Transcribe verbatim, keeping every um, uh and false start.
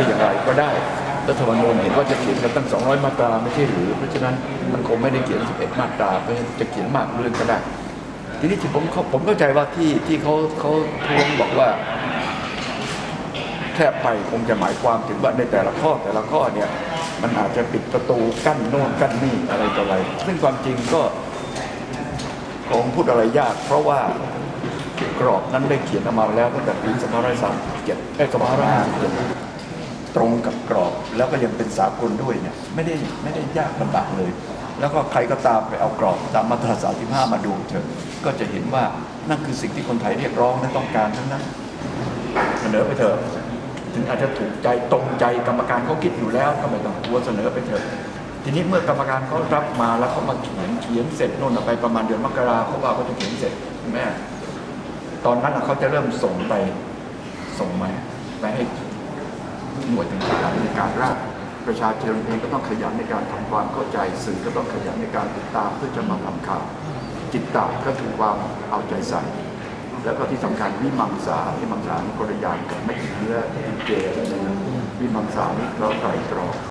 ได้อย่างไรก็ได้รัฐธรรมนูญเห็นว่าจะเขียนกันตั้งสองร้อยมาตราไม่ใช่หรือเพราะฉะนั้นมันคงไม่ได้เขียนสิบเอ็ดมาตราเพราะฉะนั้นจะเขียนมากเรื่องก็ได้ทีนี้ที่ผมผมเข้าใจว่าที่ที่เขาเขาท้วงบอกว่าแค่ไปคงจะหมายความถึงว่าในแต่ละข้อแต่ละข้อเนี่ยมันอาจจะปิดประตูกั้นโน่นกั้นนี่อะไรต่ออะไรซึ่งความจริงก็คงพูดอะไรยากเพราะว่ากรอบนั้นได้เขียนออกมาแล้วตั้งแต่ปีสองพันห้าร้อยสามสิบเจ็ดไอ้สองพันห้าร้อยห้าสิบเจ็ดตรงกับกรอบแล้วก็ยังเป็นสากลด้วยเนี่ยไม่ได้ไม่ได้ยากลำบากเลยแล้วก็ใครก็ตามไปเอากรอบตามมาตราสามสิบห้ามาดูเถอะก็จะเห็นว่านั่นคือสิ่งที่คนไทยเรียกร้องและต้องการทั้งนั้นเสนอไปเถอะถึงอาจจะถูกใจตรงใจกรรมการเขาคิดอยู่แล้วก็ไม่ต้องกลัวเสนอไปเถอะทีนี้เมื่อกรรมการเขารับมาแล้วเขามาเขียนเขียนเสร็จโน่นไปประมาณเดือนมกราเขาว่าเขาจะเขียนเสร็จแม่ตอนนั้นเขาจะเริ่มส่งไปส่งมาไปให้หน่วยต่างๆในการร่างประชาชนเองก็ต้องขยันในการทำความเข้าใจสื่อก็ต้องขยันในการติดตามเพื่อจะมาทำข่าวจิตตาก็คือความเอาใจใส่แล้วก็ที่สำคัญวิมังสาวิมังสานี่คนละอย่างกับไม่เนื้อเจอะไรนะวิมังสานี่เราไตรตรอง